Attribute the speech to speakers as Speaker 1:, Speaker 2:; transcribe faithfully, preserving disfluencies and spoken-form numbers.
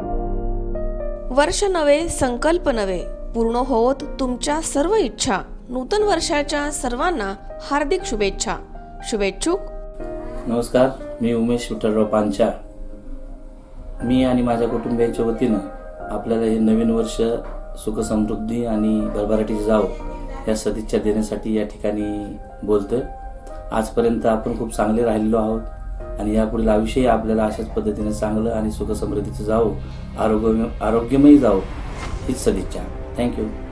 Speaker 1: वर्ष नवे संकल्प नवे, पूर्ण होत तुमच्या सर्व इच्छा. नूतन वर्षाच्या सर्वांना हार्दिक शुभेच्छा. शुभेच्छुक.
Speaker 2: नमस्कार, मी उमेश विठ्ठलराव पांचा. मी आणि माझ्या कुटुंबियांच्या वतीनं आपल्याला हे नवीन वर्ष सुख समृद्धी आणि भरभराटीची जावं या सदिच्छा देण्यासाठी या ठिकाणी बोलतोय. आजपर्यंत आपण खूप चांगले राहिलेलो आहोत आणि यापुढील आयुष्यही आपल्याला अशाच पद्धतीने चांगलं आणि सुख समृद्धीचं जावं, आरोग्य आरोग्यमयी जावं हीच सदिच्छा. थँक्यू.